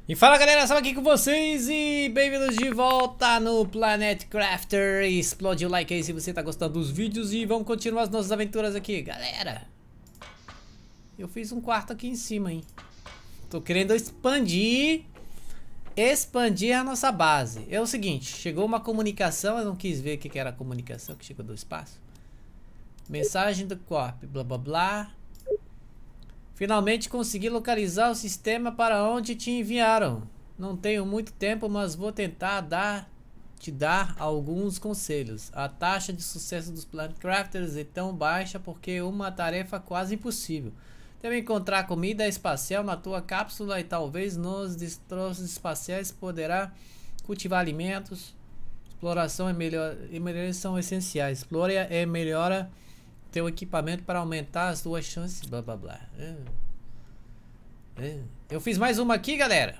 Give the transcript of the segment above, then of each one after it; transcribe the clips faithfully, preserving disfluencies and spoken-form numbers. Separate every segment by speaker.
Speaker 1: E fala galera, estamos aqui com vocês e bem-vindos de volta no Planet Crafter. Explode o like aí se você tá gostando dos vídeos e vamos continuar as nossas aventuras aqui. Galera, eu fiz um quarto aqui em cima, hein. Tô querendo expandir, expandir a nossa base. É o seguinte, chegou uma comunicação, eu não quis ver o que era a comunicação que chegou do espaço. Mensagem do Corp, blá blá blá. Finalmente consegui localizar o sistema para onde te enviaram. Não tenho muito tempo, mas vou tentar dar, te dar alguns conselhos. A taxa de sucesso dos Planet Crafters é tão baixa porque é uma tarefa quase impossível. Deve encontrar comida espacial na tua cápsula e talvez nos destroços espaciais poderá cultivar alimentos. Exploração e melhor, e melhorias são essenciais. Explore e melhora teu equipamento para aumentar as tuas chances, blá blá blá. É. É. Eu fiz mais uma aqui, galera.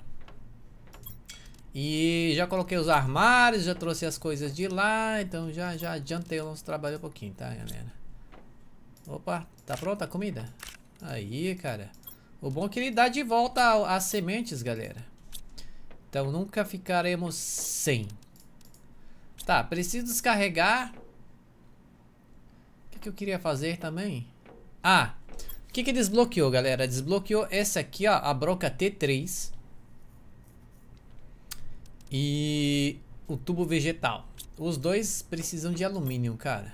Speaker 1: E já coloquei os armários, já trouxe as coisas de lá, então já já adiantei o nosso trabalho um pouquinho, tá, galera? Opa, tá pronta a comida? Aí, cara. O bom é que ele dá de volta as sementes, galera. Então nunca ficaremos sem. Tá, preciso descarregar. Que eu queria fazer também? Ah, o que que desbloqueou, galera? Desbloqueou essa aqui, ó, a broca T três e o tubo vegetal. Os dois precisam de alumínio, cara.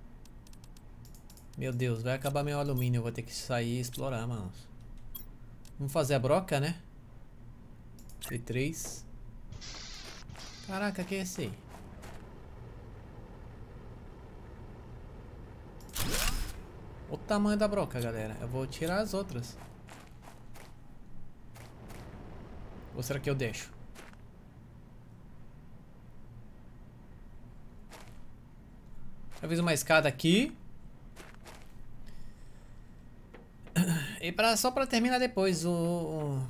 Speaker 1: Meu Deus, vai acabar meu alumínio, eu vou ter que sair e explorar, mano. Vamos fazer a broca, né? T três. Caraca, que é esse aí? O tamanho da broca, galera. Eu vou tirar as outras. Ou será que eu deixo? Eu fiz uma escada aqui. E pra, só pra terminar depois o, o,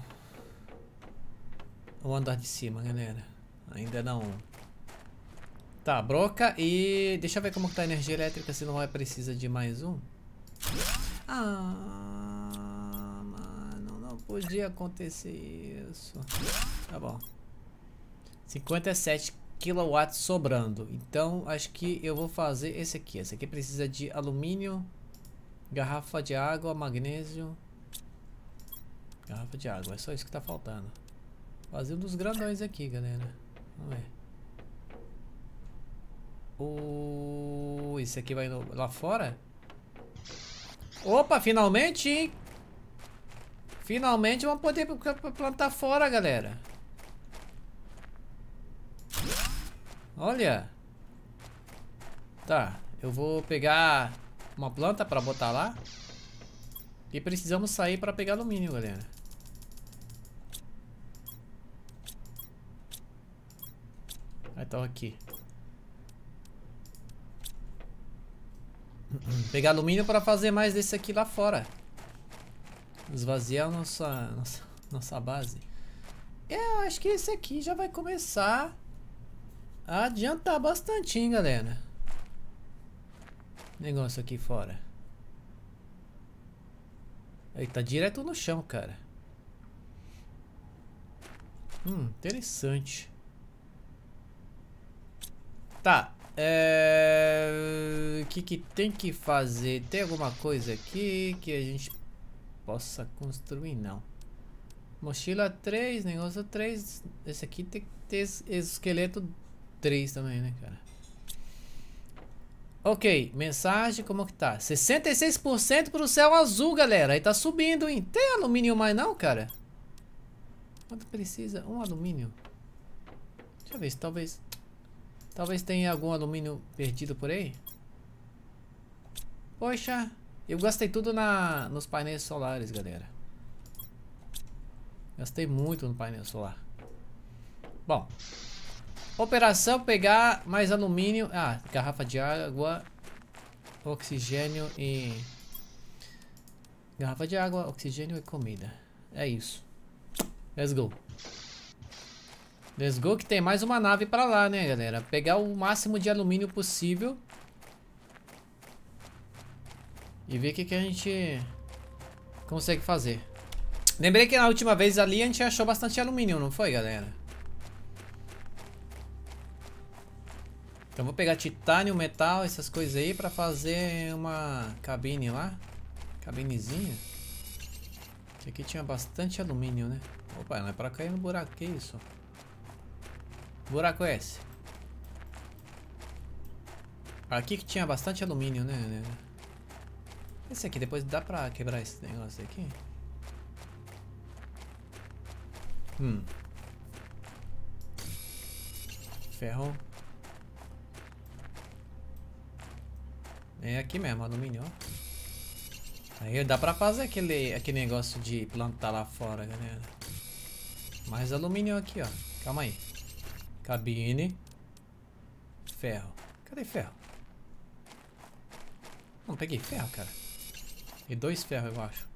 Speaker 1: o andar de cima, galera. Ainda não. Tá, broca e... Deixa eu ver como que tá a energia elétrica, se não vai precisar de mais um. Ah, mano, não podia acontecer isso. Tá bom. cinquenta e sete quilowatts sobrando. Então, acho que eu vou fazer esse aqui. Esse aqui precisa de alumínio, garrafa de água, magnésio. Garrafa de água, é só isso que tá faltando. Fazer um dos grandões aqui, galera. Vamos ver. O... Esse aqui vai no... lá fora? Opa, finalmente, hein? Finalmente vamos poder plantar fora, galera. Olha. Tá, eu vou pegar uma planta para botar lá. E precisamos sair para pegar alumínio, galera. Então aqui. Pegar alumínio para fazer mais desse aqui lá fora. Esvaziar nossa, nossa, nossa base. É, eu acho que esse aqui já vai começar a adiantar bastante, hein, galera. Negócio aqui fora. Aí tá direto no chão, cara. Hum, interessante. Tá. É... O que que tem que fazer? Tem alguma coisa aqui que a gente possa construir? Não. Mochila três, negócio três. Esse aqui tem que ter esqueleto três também, né, cara? Ok, mensagem, como que tá? sessenta e seis por cento pro céu azul, galera. Aí tá subindo, hein? Tem alumínio mais não, cara? Quanto precisa? Um alumínio. Deixa eu ver se talvez... Talvez tenha algum alumínio perdido por aí. Poxa, eu gastei tudo na, nos painéis solares, galera. Gastei muito no painel solar. Bom. Operação pegar mais alumínio. Ah, garrafa de água, oxigênio e... Garrafa de água, oxigênio e comida. É isso. Let's go. Let's go, que tem mais uma nave pra lá, né, galera? Pegar o máximo de alumínio possível. E ver o que, que a gente consegue fazer. Lembrei que na última vez ali a gente achou bastante alumínio, não foi, galera? Então vou pegar titânio, metal, essas coisas aí pra fazer uma cabine lá. Cabinezinha. Esse aqui tinha bastante alumínio, né? Opa, não é pra cair no buraco, que isso? Buraco é esse? Aqui que tinha bastante alumínio, né? Esse aqui, depois dá pra quebrar esse negócio aqui? Hum. Ferro. É aqui mesmo, alumínio, ó. Aí dá pra fazer aquele, aquele negócio de plantar lá fora, galera. Mais alumínio aqui, ó. Calma aí. Cabine. Ferro. Cadê ferro? Não, peguei ferro, cara. E dois ferros, eu acho.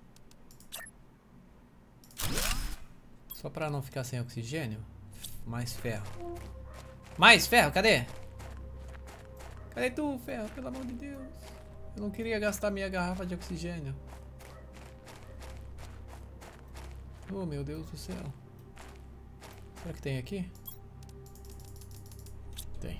Speaker 1: Só pra não ficar sem oxigênio. Mais ferro. Mais ferro, cadê? Cadê tu, ferro? Pelo amor de Deus. Eu não queria gastar minha garrafa de oxigênio. Oh, meu Deus do céu. Será que tem aqui? Tem.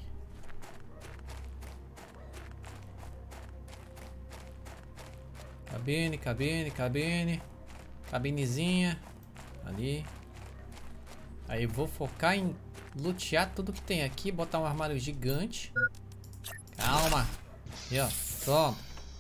Speaker 1: Cabine, cabine, cabine. Cabinezinha. Ali. Aí vou focar em lutear tudo que tem aqui. Botar um armário gigante. Calma. Aí, ó. Pronto.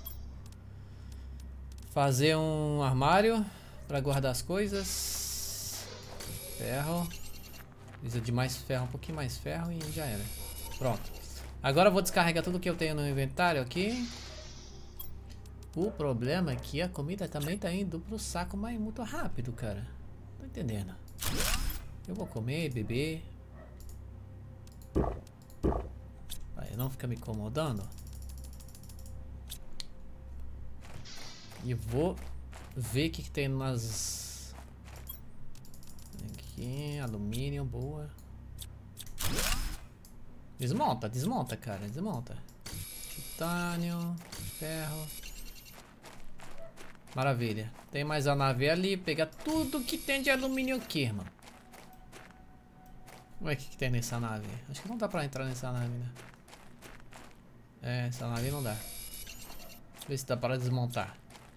Speaker 1: Fazer um armário para guardar as coisas. Ferro. Precisa de mais ferro, um pouquinho mais ferro e já era. Pronto. Agora eu vou descarregar tudo que eu tenho no inventário aqui. O problema é que a comida também tá indo pro saco, mas muito rápido, cara. Tô entendendo. Eu vou comer, beber. Aí não fica me incomodando. E vou ver o que, que tem nas... Aqui, alumínio, boa. Desmonta, desmonta, cara, desmonta. Titânio, ferro. Maravilha. Tem mais a nave ali, pegar tudo que tem de alumínio aqui, irmão. Vamos ver o que, que tem nessa nave. Acho que não dá pra entrar nessa nave, né? É, essa nave não dá. Deixa eu ver se dá para desmontar.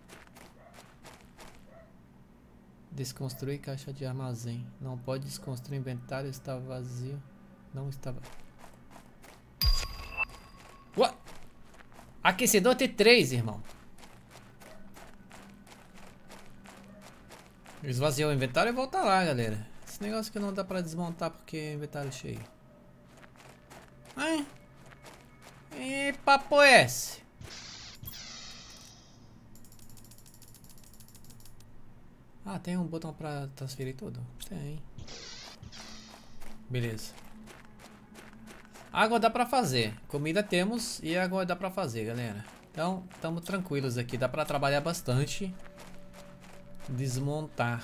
Speaker 1: Desconstruir caixa de armazém. Não pode desconstruir inventário, está vazio. Não estava. What? Aquecedor T três, irmão. Esvaziou o inventário e volta lá, galera. Esse negócio que não dá pra desmontar porque o inventário é cheio. Ai. E papo é esse? Ah, tem um botão pra transferir tudo? Tem. Beleza. Água dá pra fazer. Comida temos e água dá pra fazer, galera. Então, estamos tranquilos aqui. Dá pra trabalhar bastante. Desmontar.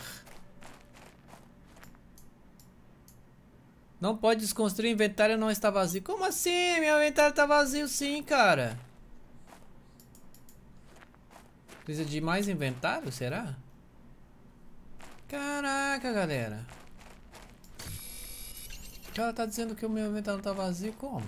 Speaker 1: Não pode desconstruir inventário, não está vazio. Como assim? Meu inventário tá vazio sim, cara. Precisa de mais inventário, será? Caraca, galera. O cara tá dizendo que o meu inventário tá vazio, como?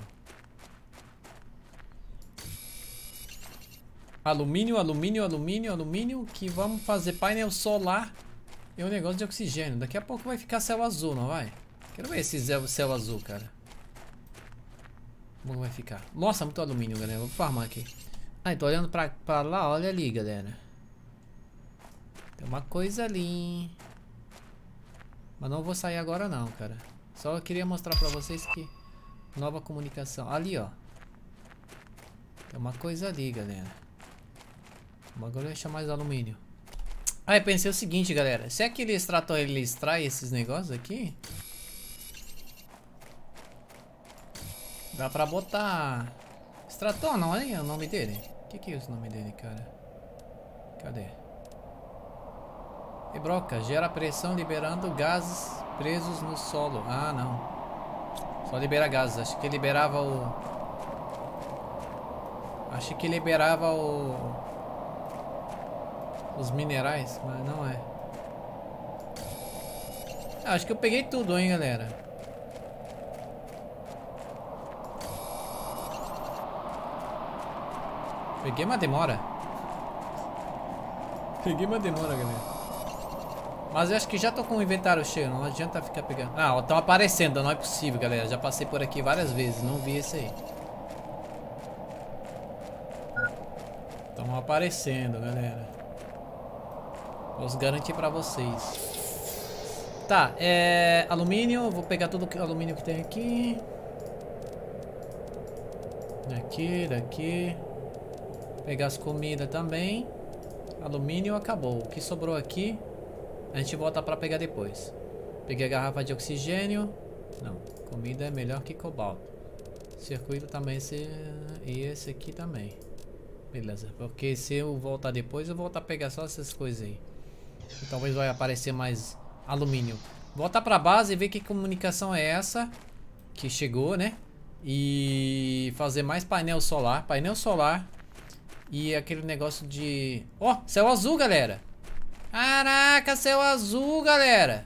Speaker 1: Alumínio, alumínio, alumínio, alumínio. Que vamos fazer painel solar e um negócio de oxigênio. Daqui a pouco vai ficar céu azul, não vai? Quero ver esse céu azul, cara. Como vai ficar? Nossa, muito alumínio, galera. Vou farmar aqui. Ai, tô olhando pra, pra lá. Olha ali, galera. Tem uma coisa ali. Mas não vou sair agora não, cara. Só eu queria mostrar pra vocês que... Nova comunicação. Ali, ó. Tem uma coisa ali, galera. Agora deixa mais alumínio. Ah, eu pensei o seguinte, galera. Se aquele extrator ele extrai esses negócios aqui... Dá pra botar... Extrator não, é o nome dele? O que, que é esse nome dele, cara? Cadê? E broca, gera pressão liberando gases presos no solo. Ah, não. Só libera gases. Acho que liberava o... Acho que liberava o... Os minerais, mas não é. Ah, acho que eu peguei tudo, hein, galera. Peguei uma demora. Peguei uma demora, galera. Mas eu acho que já tô com o inventário cheio. Não adianta ficar pegando. Ah, estão aparecendo. Não é possível, galera. Já passei por aqui várias vezes. Não vi esse aí. Estão aparecendo, galera. Posso garantir pra vocês. Tá, é... alumínio. Vou pegar todo o alumínio que tem aqui. Daqui, daqui. Pegar as comidas também. Alumínio acabou. O que sobrou aqui a gente volta pra pegar depois. Peguei a garrafa de oxigênio. Não, comida é melhor que cobalto. Circuito também esse... E esse aqui também. Beleza, porque se eu voltar depois eu vou voltar a pegar só essas coisas aí. E talvez vai aparecer mais alumínio. Voltar pra base e ver que comunicação é essa que chegou, né? E fazer mais painel solar. Painel solar. E aquele negócio de... Ó, oh, céu azul, galera. Caraca, céu azul, galera.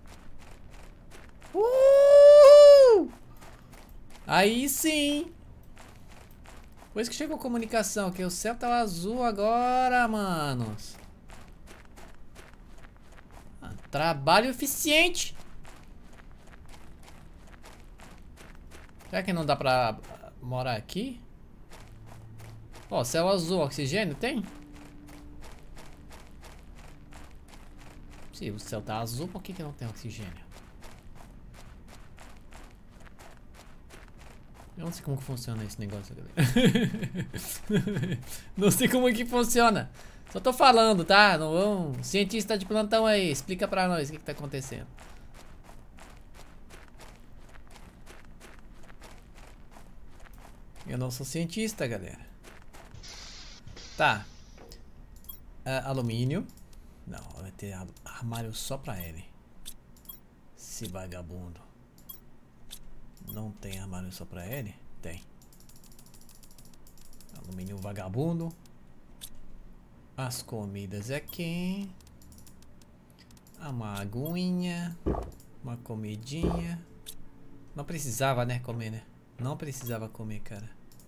Speaker 1: Uh! Aí sim. Depois que chegou a comunicação, que o céu tá azul agora, manos. Ah, trabalho eficiente. Será que não dá pra morar aqui? Ó, oh, céu azul, oxigênio tem? Se o céu tá azul, por que que não tem oxigênio? Eu não sei como que funciona esse negócio, galera. Não sei como que funciona. Só tô falando, tá? Não vão... Cientista de plantão aí, explica pra nós o que que tá acontecendo. Eu não sou cientista, galera. Tá. Uh, alumínio. Não, vai ter armário só pra ele. Esse vagabundo. Não tem armário só pra ele? Tem. Alumínio vagabundo. As comidas aqui. Uma aguinha. Uma comidinha. Não precisava, né, comer, né? Não precisava comer, cara.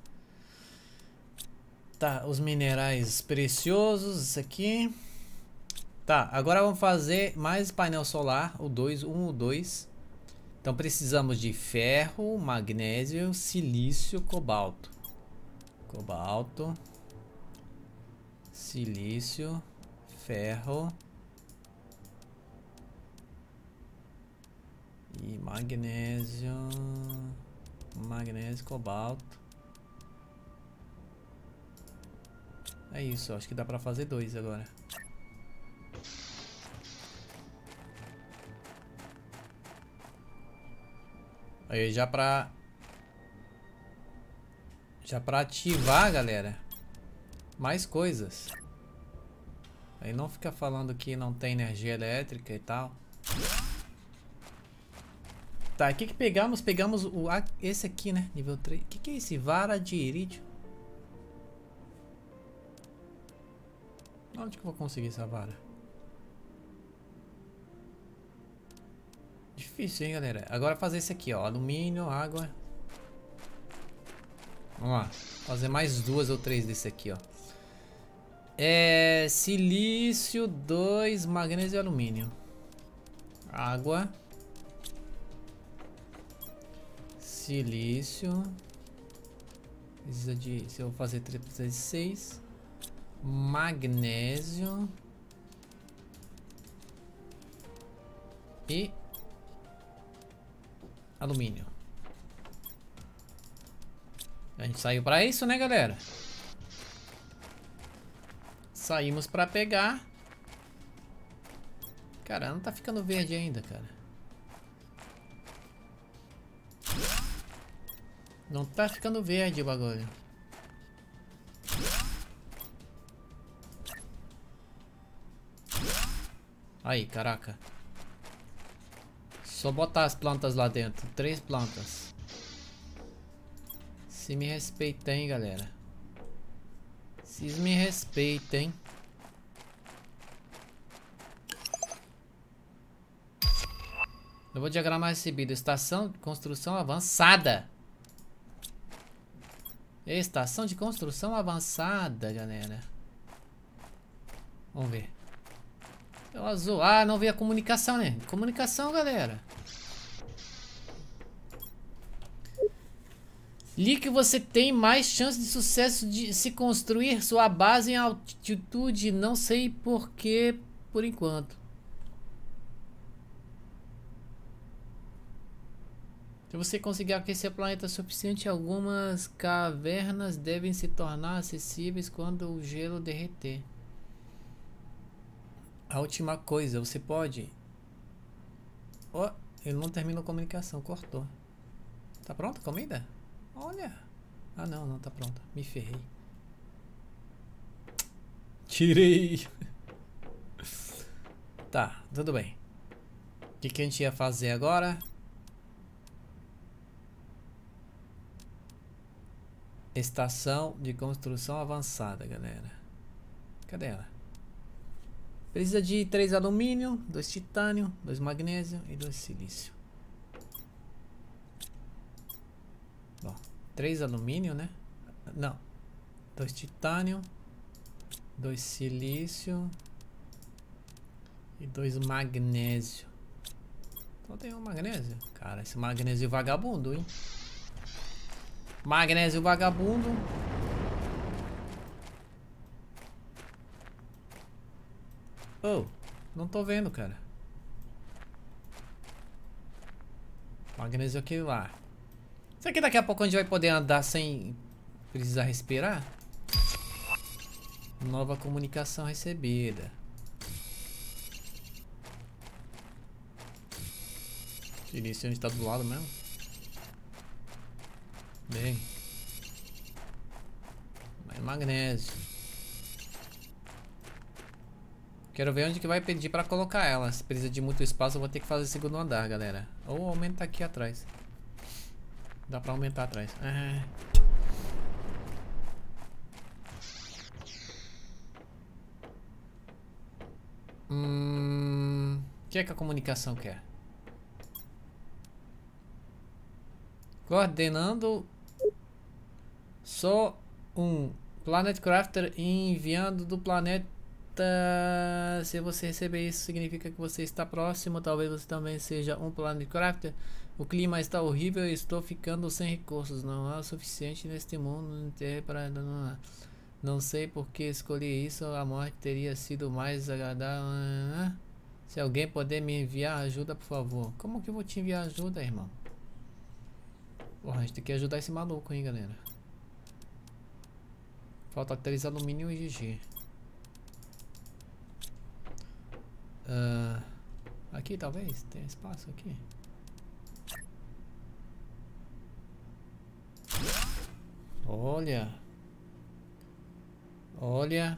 Speaker 1: Tá, os minerais preciosos, isso aqui. Tá, agora vamos fazer mais painel solar, o dois, um, o dois. Então precisamos de ferro, magnésio, silício, cobalto. Cobalto, silício, ferro e magnésio, magnésio, cobalto. É isso, acho que dá pra fazer dois agora. Aí já pra... Já pra ativar, galera, mais coisas. Aí não fica falando que não tem energia elétrica e tal. Tá, o que que pegamos? Pegamos o, esse aqui, né? Nível três. O que que é esse? Vara de irídio. Onde que eu vou conseguir essa vara? Difícil, hein, galera? Agora fazer esse aqui, ó. Alumínio, água. Vamos lá. Fazer mais duas ou três desse aqui, ó. É... Silício, dois, magnésio e alumínio. Água. Silício. Precisa de... Se eu fazer três, precisa de seis. Magnésio. E... alumínio. A gente saiu pra isso, né, galera? Saímos pra pegar. Cara, não tá ficando verde ainda, cara. Não tá ficando verde o bagulho. Aí, caraca. Só botar as plantas lá dentro. Três plantas. Se me respeitem, galera. Se me respeitem. Eu vou diagramar recebido. Estação de construção avançada. Estação de construção avançada, galera. Vamos ver. É o azul. Ah, não vi a comunicação, né? Comunicação, galera. Li que você tem mais chance de sucesso de se construir sua base em altitude. Não sei porquê, por enquanto. Se você conseguir aquecer o planeta o suficiente, algumas cavernas devem se tornar acessíveis quando o gelo derreter. A última coisa, você pode... Oh, ele não terminou a comunicação, cortou. Tá pronta a comida? Olha. Ah, não, não tá pronta. Me ferrei. Tirei. Tá, tudo bem. O que, que a gente ia fazer agora? Estação de construção avançada, galera. Cadê ela? Precisa de três alumínio, dois titânio, dois magnésio e dois silício. Bom, três alumínio, né? Não. dois titânio, dois silício e dois magnésio. Então tem um magnésio. Cara, esse magnésio vagabundo, hein? Magnésio vagabundo. Oh, não tô vendo, cara. Magnésio aquele lá. Será que daqui a pouco a gente vai poder andar sem precisar respirar? Nova comunicação recebida. Início, a gente tá do lado mesmo. Bem. Mais magnésio. Quero ver onde que vai pedir pra colocar ela. Se precisa de muito espaço, eu vou ter que fazer o segundo andar, galera. Ou aumenta aqui atrás. Dá pra aumentar atrás. Ah. Hum... O que é que a comunicação quer? Coordenando só um Planet Crafter enviando do planeta. Se você receber isso, significa que você está próximo. Talvez você também seja um Planet Crafter. O clima está horrível e estou ficando sem recursos. Não há o suficiente neste mundo para não, não sei por que escolhi isso. A morte teria sido mais agradável. Se alguém puder me enviar ajuda, por favor. Como que eu vou te enviar ajuda, irmão? Porra, a gente tem que ajudar esse maluco, hein, galera. Falta três alumínio e G G. Uh, aqui talvez? Tem espaço aqui? Olha. Olha.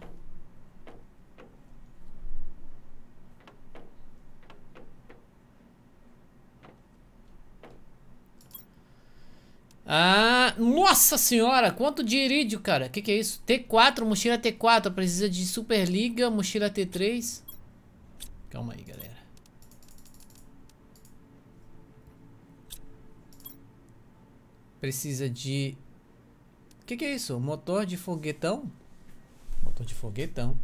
Speaker 1: Ah, nossa senhora, quanto de irídio, cara. Que que é isso? T quatro, mochila T quatro. Precisa de Superliga, mochila T três. Calma aí, galera. Precisa de... Que que é isso? Motor de foguetão? Motor de foguetão.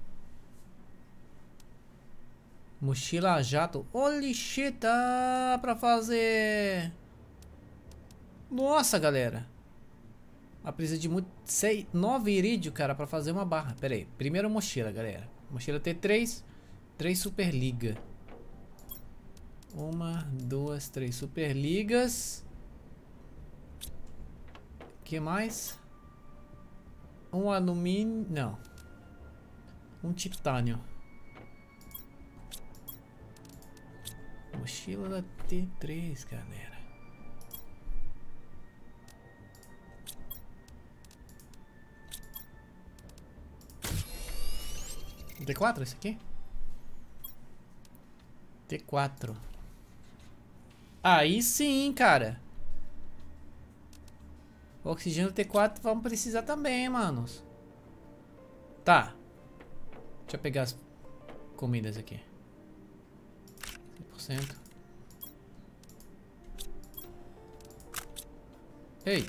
Speaker 1: Mochila a jato. Holy shit, dá pra fazer... Nossa, galera. Ela precisa de muito... Sei, nove irídio, cara, pra fazer uma barra. Pera aí. Primeiro mochila, galera. Mochila T três. Três Superliga. Uma, duas, três Superligas. Que mais? Um alumínio... Não. Um titânio. Mochila da T três, galera. T quatro esse aqui? T quatro. Aí sim, cara. O oxigênio T quatro vamos precisar também, manos. Tá. Deixa eu pegar as comidas aqui. cem por cento. Ei.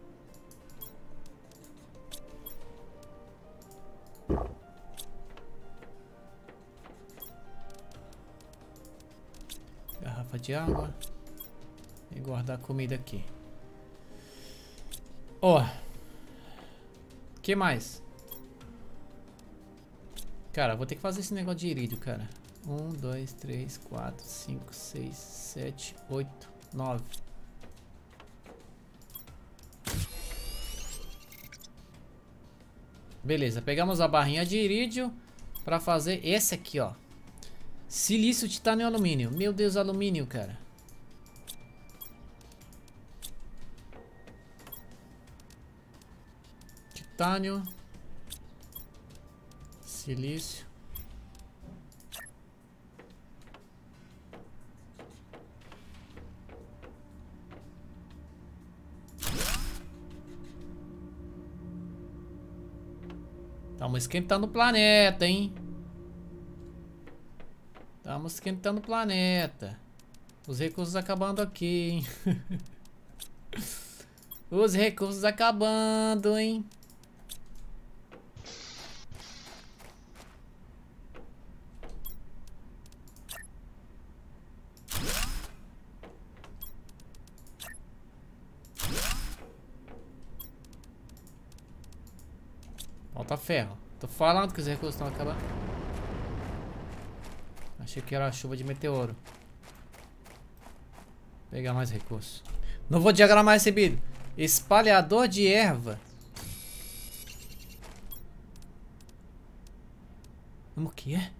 Speaker 1: Garrafa de água. E guardar comida aqui. Ó. Oh. Que mais? Cara, vou ter que fazer esse negócio de irídio, cara. Um, dois, três, quatro, cinco, seis, sete, oito, nove. Beleza, pegamos a barrinha de irídio pra fazer esse aqui, ó. Silício, titânio e alumínio. Meu Deus, alumínio, cara. Titânio. Silício. Estamos esquentando o planeta, hein? Estamos esquentando o planeta. Os recursos acabando aqui, hein? Os recursos acabando, hein? Falta ferro. Tô falando que os recursos estão acabando. Achei que era a chuva de meteoro. Pegar mais recursos. Não vou diagramar recebido. Espalhador de erva. Como que é?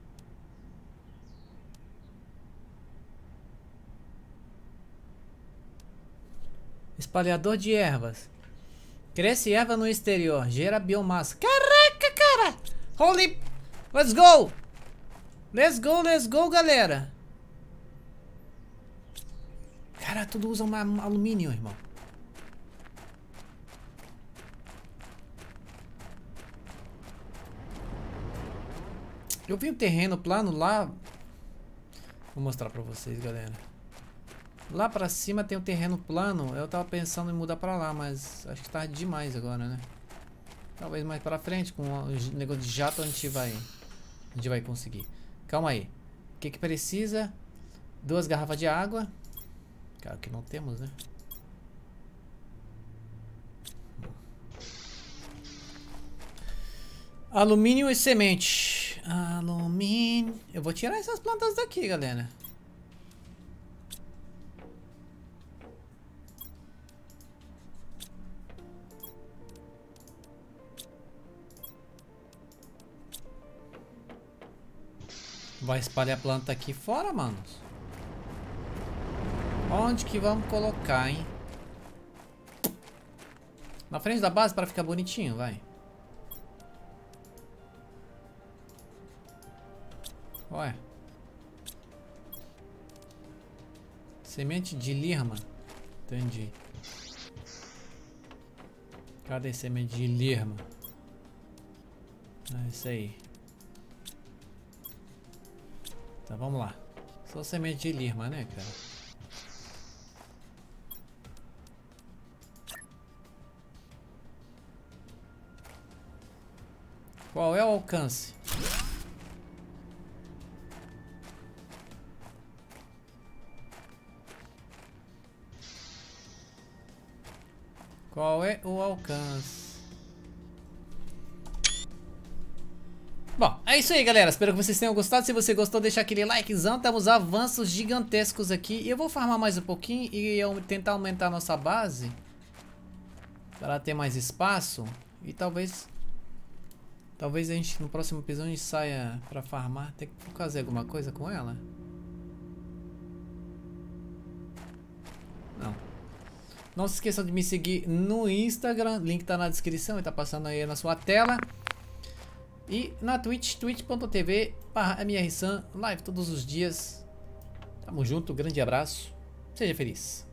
Speaker 1: Espalhador de ervas. Cresce erva no exterior. Gera biomassa. Caraca, cara! Holy... Let's go! Let's go, let's go, galera! Cara, tudo usa uma, um alumínio, irmão. Eu vi um terreno plano lá. Vou mostrar pra vocês, galera. Lá pra cima tem um terreno plano. Eu tava pensando em mudar pra lá, mas acho que tá demais agora, né? Talvez mais pra frente, com o negócio de jato, a gente vai, a gente vai conseguir. Calma aí. O que que precisa? Duas garrafas de água. Cara, que não temos, né? Alumínio e semente. Alumínio. Eu vou tirar essas plantas daqui, galera. Vai espalhar a planta aqui fora, manos. Onde que vamos colocar, hein? Na frente da base para ficar bonitinho, vai. Ué. Semente de lirma. Entendi. Cadê semente de lirma? É isso aí. Tá, vamos lá. Só semente de lirma, né, cara? Qual é o alcance? Qual é o alcance? Bom, é isso aí, galera. Espero que vocês tenham gostado. Se você gostou, deixa aquele likezão. Temos avanços gigantescos aqui. E eu vou farmar mais um pouquinho e tentar aumentar a nossa base para ter mais espaço. E talvez... Talvez a gente, no próximo episódio, a gente saia pra farmar. Tem que fazer alguma coisa com ela? Não. Não se esqueçam de me seguir no Instagram. Link tá na descrição e tá passando aí na sua tela. E na Twitch, twitch ponto tv barra mrsan, live todos os dias. Tamo junto, grande abraço. Seja feliz.